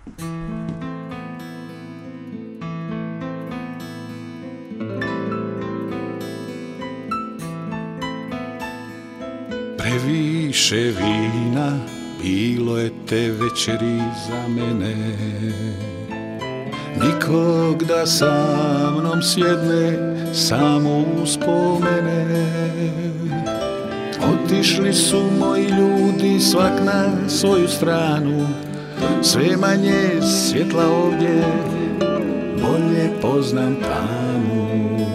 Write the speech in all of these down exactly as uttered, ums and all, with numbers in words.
Previše vina bilo je te večeri za mene, nikog da sa mnom sjedne, samo uspomene. Otišli su moji ljudi svak na svoju stranu, sve manje svjetla ovdje, bolje poznam tamu.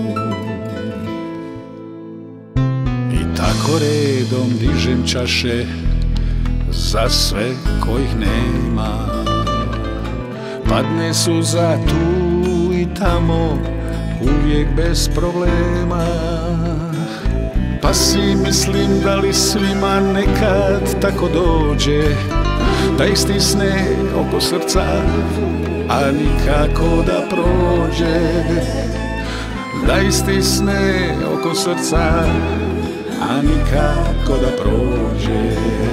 I tako redom dižem čaše za sve kojih nema, padne suza tu i tamo, uvijek bez problema. Pa si mislim da li svima nekad tako dođe, da istisne oko srca, a nikako da prođe. Da istisne oko srca, a nikako da prođe.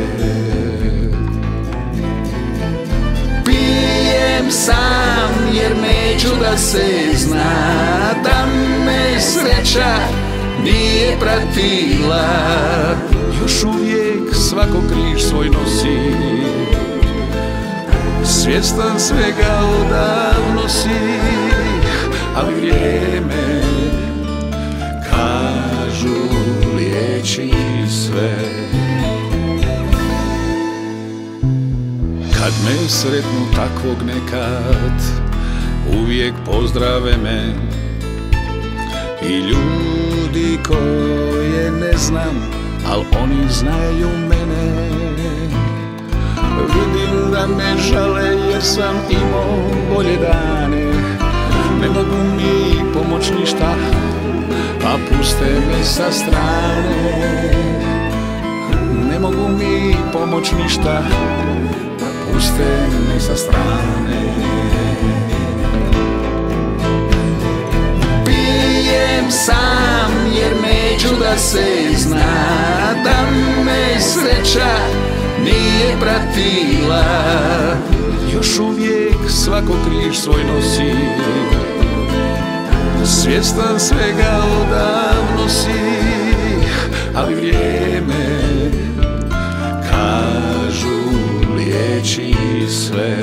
Pijem sam jer neću da se zna, da me sreća nije pratila. Još uvijek svako križ svoj nosi, svjestan svega odavno si, ali vrijeme, kažu, liječi sve. Kad me sretnu takvog nekad, uvijek pozdrave me i ljudi koje ne znam, al oni znaju mene. Vidim da me žale jer sam imao bolje dane, ne mogu mi pomoć ništa, pa puste me sa strane. Ne mogu mi pomoć ništa, pa puste me sa strane. Pijem sam jer neću da se zna, da me sreća nije pratila. Još uvijek svako križ svoj nosi, svjestan svega odavno si, ali vrijeme, kažu, liječi sve.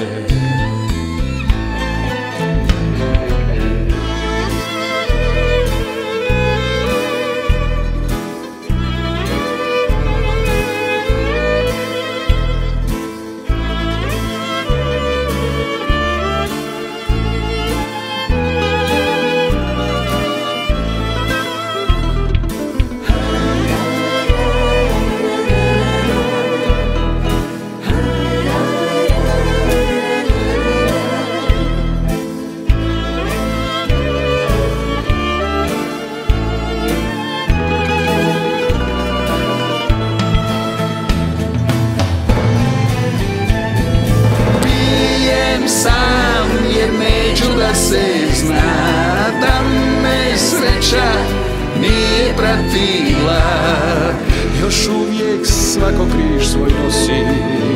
Da se zna, da me sreća nije pratila. Još uvijek svako križ svoj nosi,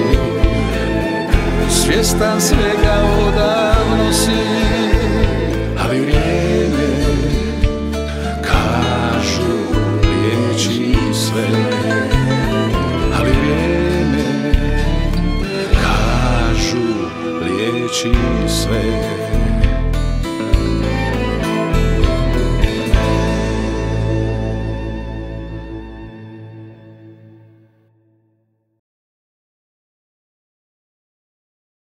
svjestan svega odavno si, ali vrijeme, kažu, liječi sve. Ali vrijeme, kažu, liječi sve.